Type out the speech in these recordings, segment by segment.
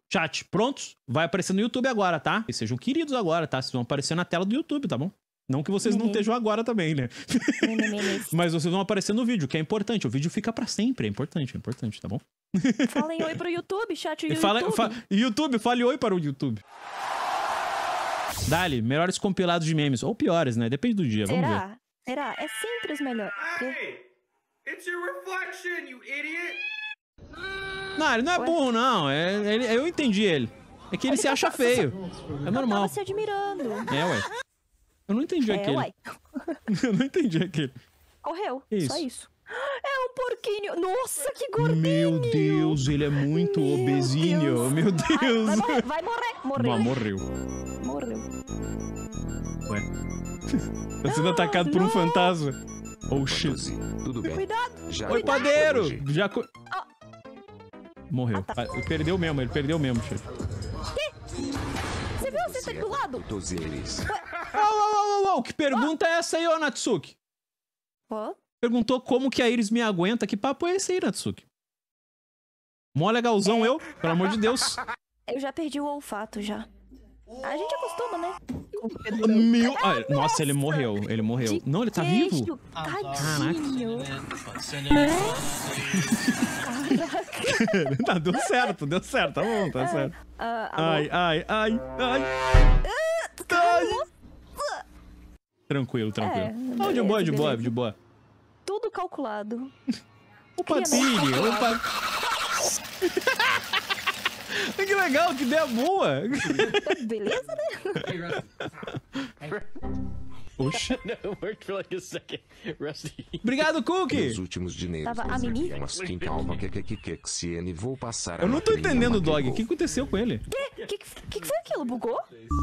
Chat, prontos? Vai aparecer no YouTube agora, tá? E sejam queridos agora, tá? Vocês vão aparecer na tela do YouTube, tá bom? Não que vocês não estejam agora também, né? Mas vocês vão aparecer no vídeo, que é importante. O vídeo fica pra sempre, é importante, tá bom? Falem oi pro YouTube, chat do YouTube, fale oi para o YouTube. Dali, melhores compilados de memes. Ou piores, né? Depende do dia, vamos ver. Será? É sempre os melhores. Hey, it's your reflection, you idiot! Não, ele não é burro, não. Eu entendi ele. É que ele se acha feio. É normal. Eu tava se admirando. É, ué. Eu não entendi aquele. Uai. Eu não entendi aquele. Correu. Que só isso? isso. É um porquinho. Nossa, que gordinho. Meu Deus, ele é muito obesinho. Meu Deus. Ai, vai morrer. Morreu. Não, morreu. Morreu. Ué. Tá sendo atacado por um fantasma. Oh, shit. Tudo bem. Cuidado. Oi, padeiro. Já... Morreu. Ele perdeu mesmo, chefe. Você viu? Você tá do lado. Uau, que pergunta é essa aí, ô Natsuki? Ó. Perguntou como que a Iris me aguenta. Que papo é esse aí, Natsuki? Mó legalzão eu, pelo amor de Deus. Eu já perdi o olfato, já. A gente acostuma, né? Meu... nossa, ele morreu. Ele morreu. Não, ele tá vivo? Tadinho. Tá, deu certo, tá bom, tá certo. Ai. Tranquilo. De boa. Tudo calculado. O patinho, opa. Que legal, que ideia boa. Beleza, né? Oxi. Obrigado, Cookie. Nos últimos dinheiros. Tava a Mimi? Vou passar. Eu não tô entendendo, Dog. O que aconteceu com ele? Que foi aquilo? Bugou?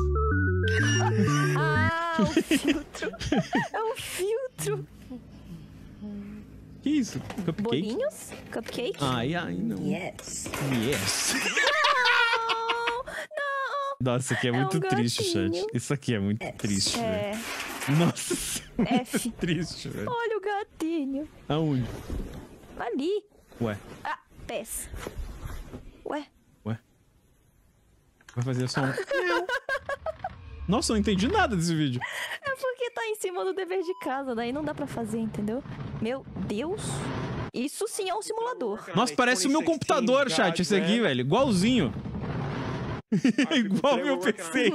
O filtro. É um filtro. Que isso? Cupcake? Bolinhos? Cupcake? Ai, não. Yes. Nossa, isso aqui é muito triste, gatinho. chat. Isso aqui é muito triste, É. velho. Nossa, isso é muito triste, velho. Olha o gatinho. Aonde? Ali. Ué. Pés. Ué. Vai fazer só um... Nossa, eu não entendi nada desse vídeo. É porque tá em cima do dever de casa, daí não dá pra fazer, entendeu? Meu Deus. Isso sim é um simulador. Nossa, parece o meu computador, chat, esse aqui, velho. Igualzinho. Igual meu PC.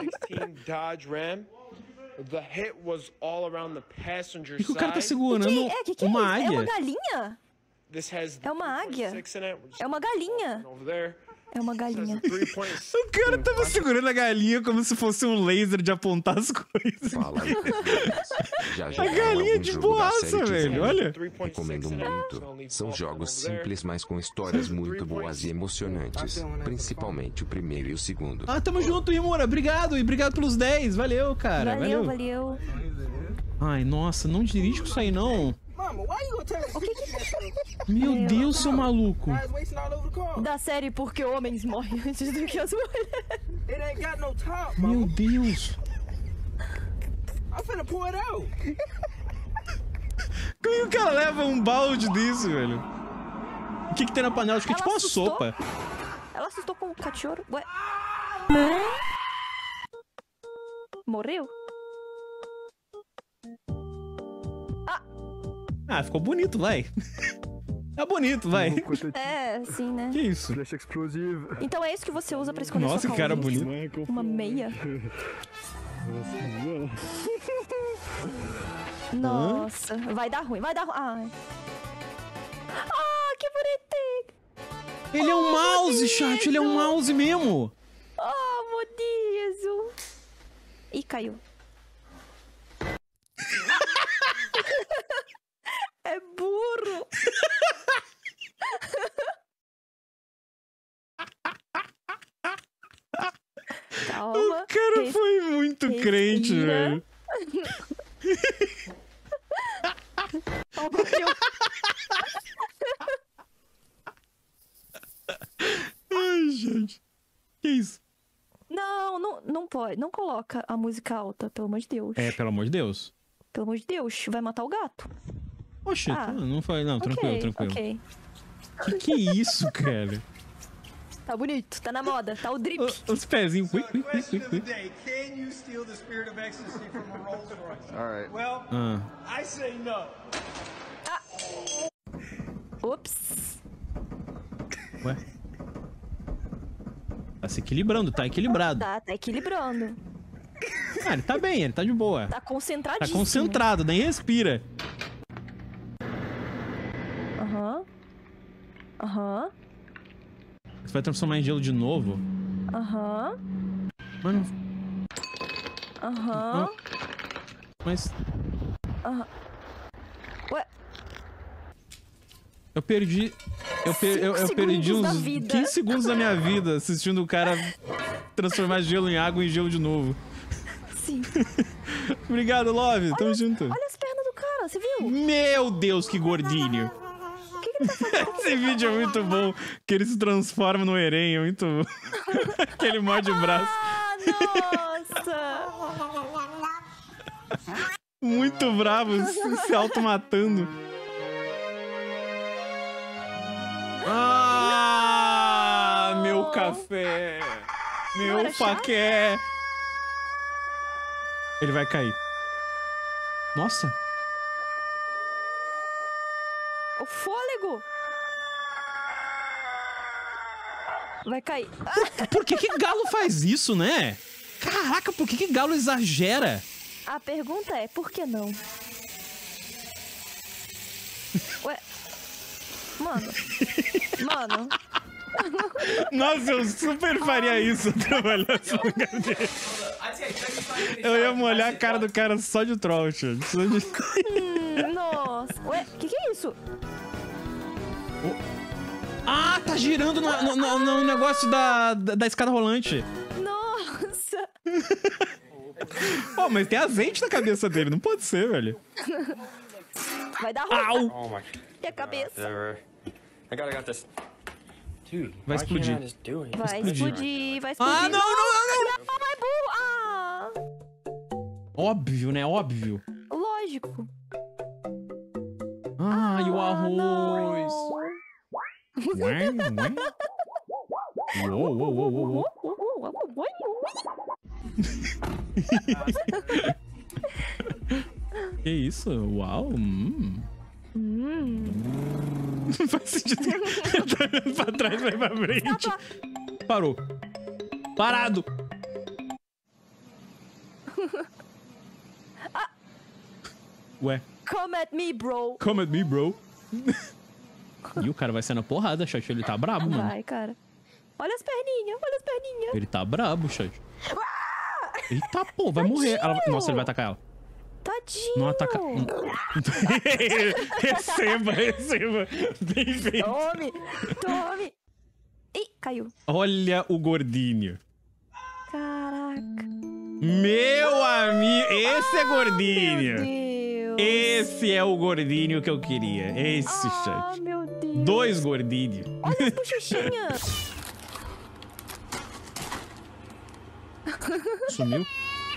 O que o cara tá segurando? Que uma é águia? É uma galinha? É uma águia. É uma galinha. É uma galinha. O cara tava segurando a galinha como se fosse um laser de apontar as coisas. A galinha de boaça, velho. Olha. Recomendo muito. São jogos simples, mas com histórias muito boas e emocionantes. Principalmente o primeiro e o segundo. Tamo junto, Imura. Obrigado. E obrigado pelos 10. Valeu, cara. Valeu. Ai, nossa. Não dirige com isso aí, não. O que Meu Deus, seu maluco. Da série Porque Homens Morrem Antes do que as Mulheres. Meu Deus. Como é que o cara leva um balde disso, velho? O que tem na panela? Acho que é tipo uma sopa. Ela assustou com o cachorro. Ué. Morreu? Ficou bonito, vai. Tá bonito, vai. É, sim, né? Que isso? Então é isso que você usa pra esconder Nossa, sua que cara calcinha? bonito. Uma meia? Nossa, vai dar ruim. Ai. Que bonitinho. Ele é um mouse, chat. Ele é um mouse mesmo. Meu Deus. Ih, caiu. É burro. Calma. O cara foi muito crente, velho. Ai, gente. Que isso? Não pode. Não coloca a música alta, pelo amor de Deus. Pelo amor de Deus. Pelo amor de Deus, vai matar o gato. Oxi, não foi. Não, tranquilo. Ok. Que é isso, cara? Tá bonito, tá na moda, tá o drip. Os pezinhos. Ui, ui, ui, Question ui, of the ui. day, can you steal the spirit of ecstasy from a Rolls Royce? All right. Well, I say no. Ops. Ué? Tá se equilibrando, tá equilibrado. Tá equilibrando. Ah, ele tá bem, ele tá de boa. Tá Tá concentradíssimo. concentrado, nem respira. Aham. Aham. Você vai transformar em gelo de novo? Aham. Mano, Aham. mas... Ué, Eu perdi... Eu perdi segundos da uns vida. 15 segundos da minha vida assistindo o cara transformar gelo em água e gelo de novo. sim. Obrigado, Love. Tamo junto. Olha as pernas do cara, você viu? Meu Deus, que gordinho. O que ele tá fazendo? Esse vídeo é muito bom. Que ele se transforma no Eren. É muito bom. Que ele morde o braço. Ah, nossa! Muito bravo, se automatando. Ah, meu café. Meu era chá? faqué. Ele vai cair. Nossa. O fôlego! Vai cair. Por que galo faz isso, né? Caraca, por que galo exagera? A pergunta é, por que não? Ué? Mano. Mano. Nossa, eu super faria isso se eu trabalhasse no lugar dele. Eu ia molhar a cara do cara só de troll, tio. Só de... Nossa. Ué, que é isso? Ah, tá girando no negócio da escada rolante. Nossa. Pô, mas tem azeite na cabeça dele, não pode ser, velho. Vai dar ruim. Au! Oh my. E a cabeça? I got this. Dude, Vai why explodir. can't I just do it? Vai explodir. explodir, vai explodir. Ah, não, não, não, Não, vai burro. Ah, Óbvio, né? Óbvio. lógico. Ah, e o Ah, arroz. Ué, ué. Uou, uou, uou, uou, uou. Que isso? Uau. Não faz sentido. Tá olhando pra trás, vai pra frente. Parou. Parado. Ué, Come at me, bro. come at me, bro. E o cara vai sair na porrada, chat. Ele tá brabo, mano. Vai, cara. Olha as perninhas, olha as perninhas. Ele tá brabo, chat. Eita, pô, vai morrer. Nossa, ele vai atacar ela. Tadinho. Não ataca. Receba, receba. Bem feito. Tome, tome. Ih, caiu. Olha o gordinho. Caraca. Meu amigo, esse é gordinho. Meu Deus. Esse é o gordinho que eu queria. Esse, Ah, chat. meu Deus. 2 gordinhos. Olha as bochechinhas. Sumiu.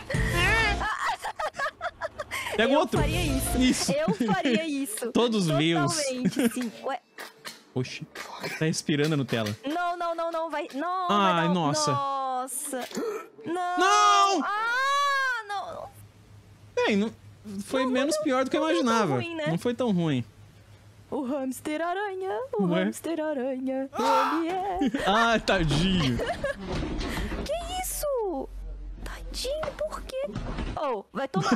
Pega Eu outro. faria isso. Isso. Eu faria isso. Todos vivos. Totalmente, sim. Ué. Oxi. Tá respirando a Nutella. Não, não, não, não. Vai. Não. Ai, vai dar... nossa. Nossa. Não. Não! Ah, não. Bem, não... foi menos pior do que eu não foi tão imaginava. ruim, né? Não foi tão ruim. O hamster aranha. O Ué? hamster aranha. Ele é. Ah, tadinho. Que isso? Tadinho, por quê? Oh, vai tomar.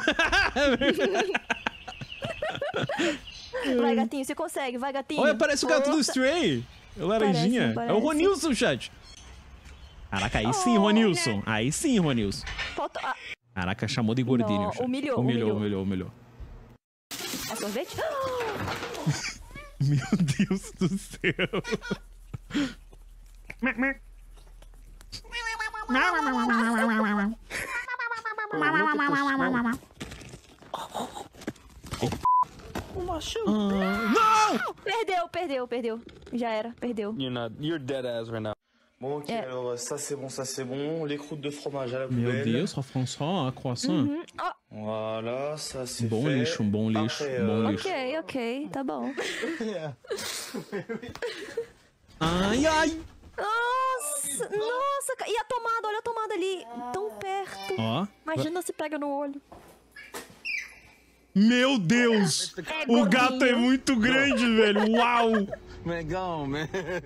Vai, gatinho, você consegue. Vai, gatinho. Olha, parece o gato do Força. Stray. O laranjinha. Parece, É o parece. Ronilson, chat. Caraca, aí sim, Oh, Ronilson. Aí sim, Ronilson. Falta... Ah, Caraca, chamou de gordinho. Não, chat. humilhou, Humilhou, humilhou. humilhou. é sorvete? Meu Deus do céu. Não! Perdeu. Já era, perdeu. You're dead ass right now. Bon, ok, Yeah. alors ça c'est bon. Les croûtes de fromage à la Meu poubelle. Deus, só François, croissant. Ó, Voilà, ça c'est Bom fait. lixo, bom lixo, Après, bom lixo. ok, tá bom. Ai, ai. Nossa, e a tomada, olha a tomada ali, tão perto. Ó. Imagina se pega no olho. Meu Deus! O gato é muito grande, velho. Uau! Man, go, man.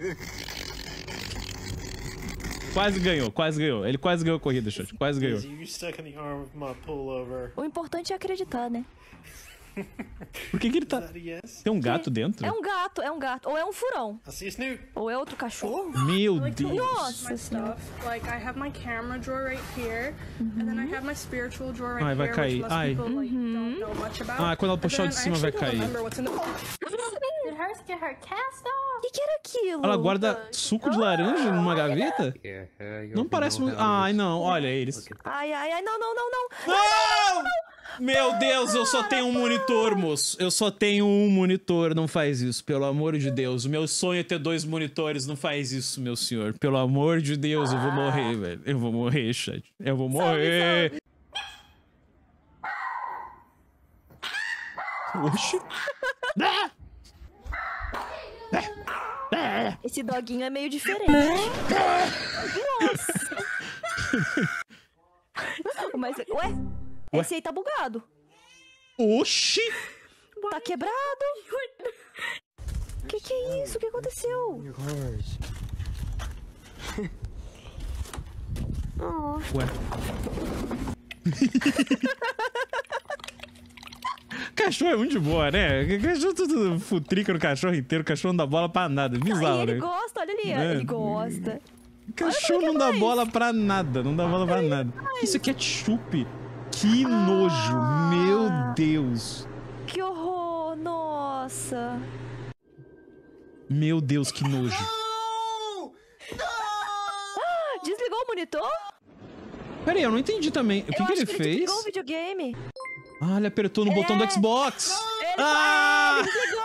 Quase ganhou, quase ganhou. Ele quase ganhou a corrida, chat. Quase ganhou. You stuck in the arm of my pullover. O importante é acreditar, né? Por que ele tá... Yes. Tem um gato dentro? É um gato, é um gato. Ou é um furão. I see you, Snoop. Ou é outro cachorro. Meu Deus. Nossa my senhora. stuff. Like I have my camera drawer right here, and then I have my spiritual drawer right Ai, vai here, cair. which most Ai. people like don't know much about. Ah, quando ela But puxar o then de I cima vai actually don't cair. remember what's in the- Did hers get her cast off? O que era aquilo? Ela guarda suco de laranja numa gaveta? Não parece muito... Ai, não. Olha eles. Ai, ai, ai, não, não, não, não. Não! Meu Deus, eu só tenho um monitor, moço. Eu só tenho um monitor. Não faz isso, pelo amor de Deus. O meu sonho é ter 2 monitores. Não faz isso, meu senhor. Pelo amor de Deus, eu vou morrer, velho. Eu vou morrer, chat. Eu vou morrer. Oxi. Esse doguinho é meio diferente. Nossa. Mas, ué? Esse aí tá bugado. Oxi. Tá quebrado. Que é isso? O que aconteceu? Oh. Ué. Cachorro é muito de boa, né? Cachorro tudo futrica no cachorro inteiro. Cachorro não dá bola pra nada. Bizarro, E ele né? gosta, olha ali, É. ele gosta. Cachorro não dá bola pra nada. Não dá bola pra nada. Isso é ketchup. Que nojo. Meu Deus. Que horror, nossa. Meu Deus, que nojo. Desligou o monitor? Pera aí, eu não entendi também. O que Eu ele acho que fez? desligou o videogame. Ah, ele apertou no botão do Xbox. Ah!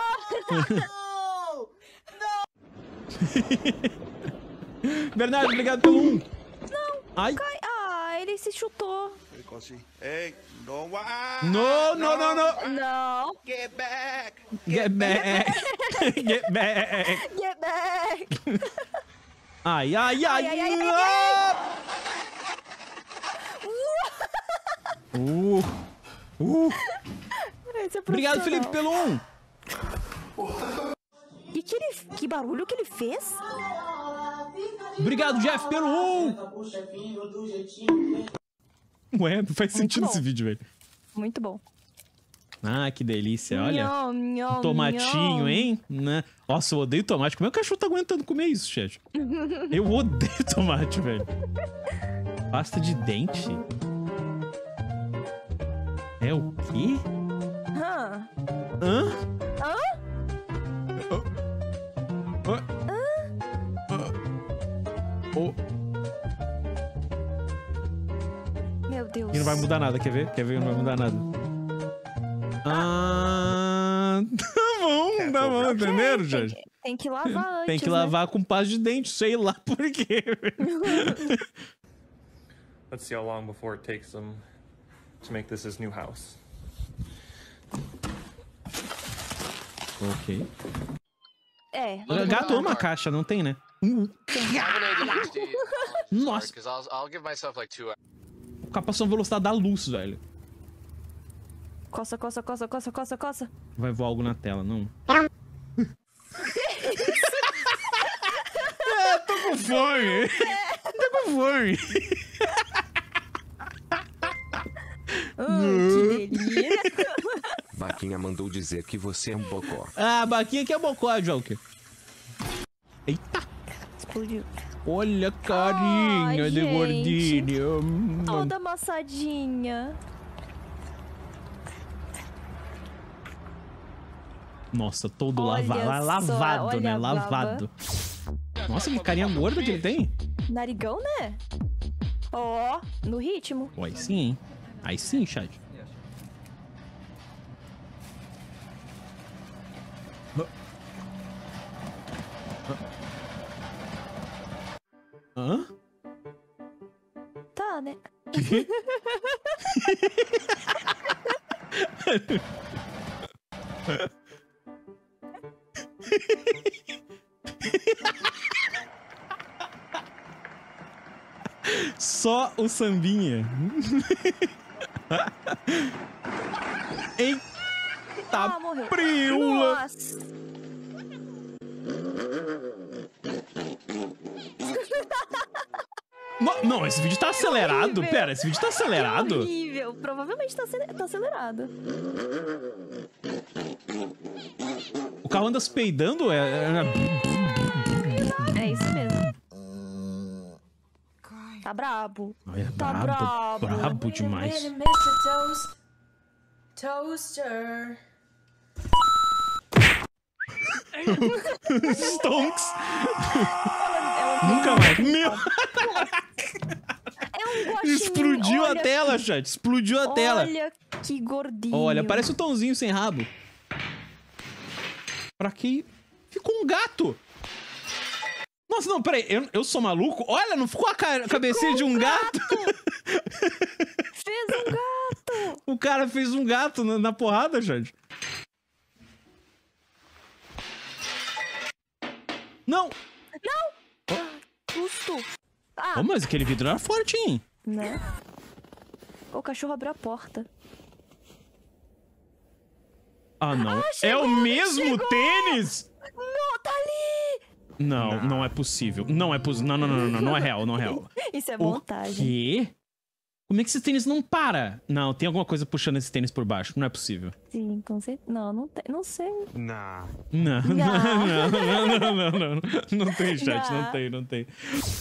Bernardo, obrigado pelo 1. Não. Ai. Ah, ele se chutou. Hey, no, Não, não, não, não. Não. Get back. Get back. Get back. Get back. Ai, ai, ai. Ai, ai, ai, Esse é Obrigado, Felipe, profissional. pelo 1. Que barulho que ele fez? Obrigado, Jeff, pelo 1. Ué, não faz sentido bom. esse vídeo, velho. Muito bom. Ah, que delícia, olha. Nham, nham, Um tomatinho, nham. hein? Né? Nossa, eu odeio tomate. Como é que o cachorro tá aguentando comer isso, chat? Eu odeio tomate, velho. Pasta de dente? É o quê? Hã? Hã? Hã? Oh. Meu Deus. E não vai mudar nada, quer ver? Quer ver? Não vai mudar nada. Ah, tá bom, entenderam, gente? Tem que lavar antes, Tem que né? lavar com pasta de dente, sei lá por quê. Let's see how long before it takes them to make this his new house. Ok. É. Gato ama a caixa, não tem, né? Nossa. O cara passou a velocidade da luz, velho. Coça, coça, coça, coça, coça, coça. Vai voar algo na tela, não? Tô com fome. Tô com fome. Que delícia. Baquinha mandou dizer que você é um bocó. Ah, Baquinha que é bocó, Joker. Eita. Explodiu. Olha a carinha Ai, de gente. gordinho. Toda amassadinha. Nossa, todo Olha lavado. só, Lavado, olha né? a baba. Lavado. Nossa, que carinha gorda que ele tem. Narigão, né? Ó, no ritmo. Pô, aí sim, hein? Aí sim, chat. Hã? Tá, né? Que? Só o sambinha. Eita, morreu. priula. Nossa. Não, esse vídeo tá acelerado. horrível. Pera, esse vídeo tá acelerado? Horrível. Provavelmente tá acelerado. O carro anda se peidando? É isso mesmo. Tá brabo. Olha, Tá brabo. brabo demais. Toaster. Stonks. Ela Nunca mais. Meu, É um guaxinim. explodiu a Olha tela, chat. Explodiu a tela. Olha que gordinho. Olha, parece o Tonzinho sem rabo. Pra que... Ficou um gato. Nossa, não, peraí. Eu sou maluco? Olha, não ficou a cabecinha de um gato? Fez um gato. O cara fez um gato na porrada, gente. Não. Susto. Ah, Oh, mas aquele vidro era forte, hein? né? O cachorro abriu a porta. Ah, não. É chegou, o mesmo chegou. tênis? Não, tá ali. Não, não é possível. Não é possível. Não é real, não é real. Isso é O montagem. quê? Como é que esse tênis não para? Não, tem alguma coisa puxando esse tênis por baixo. Não é possível. Sim, com certeza. Não tem. Não sei. Não tem, chat. Não tem.